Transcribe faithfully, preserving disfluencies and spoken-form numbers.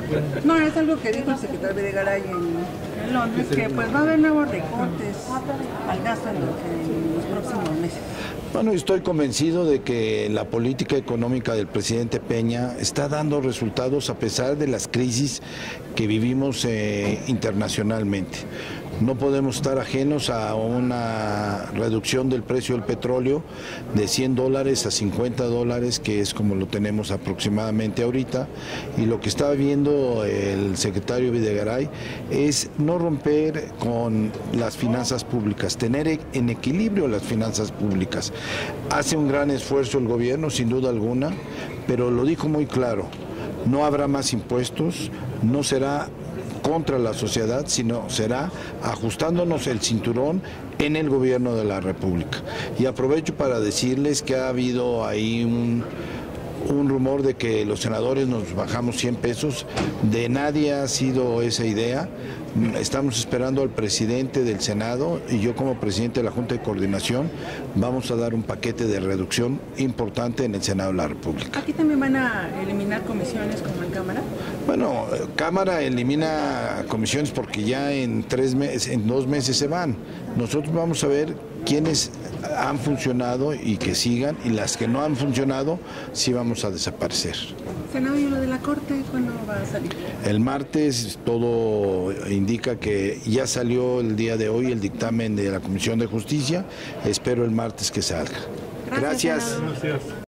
No, es algo que dijo el secretario Videgaray en, en Londres, que pues va a haber nuevos recortes al gasto en los, en los próximos meses. Bueno, estoy convencido de que la política económica del presidente Peña está dando resultados a pesar de las crisis que vivimos eh, internacionalmente. No podemos estar ajenos a una reducción del precio del petróleo de cien dólares a cincuenta dólares, que es como lo tenemos aproximadamente ahorita, y lo que está viendo el secretario Videgaray es no romper con las finanzas públicas, tener en equilibrio las finanzas públicas. Hace un gran esfuerzo el gobierno, sin duda alguna, pero lo dijo muy claro, no habrá más impuestos, no será contra la sociedad, sino será ajustándonos el cinturón en el gobierno de la República. Y aprovecho para decirles que ha habido ahí un, un rumor de que los senadores nos bajamos cien pesos, de nadie ha sido esa idea. Estamos esperando al presidente del Senado y yo como presidente de la Junta de Coordinación vamos a dar un paquete de reducción importante en el Senado de la República. ¿Aquí también van a eliminar comisiones como en Cámara? Bueno, Cámara elimina comisiones porque ya en tres meses, en dos meses se van. Nosotros vamos a ver quiénes han funcionado y que sigan, y las que no han funcionado sí vamos a desaparecer. Senado, ¿y lo de la Corte cuándo va a salir? El martes todo indica que ya salió el día de hoy el dictamen de la Comisión de Justicia. Espero el martes que salga. Gracias. Gracias. Gracias.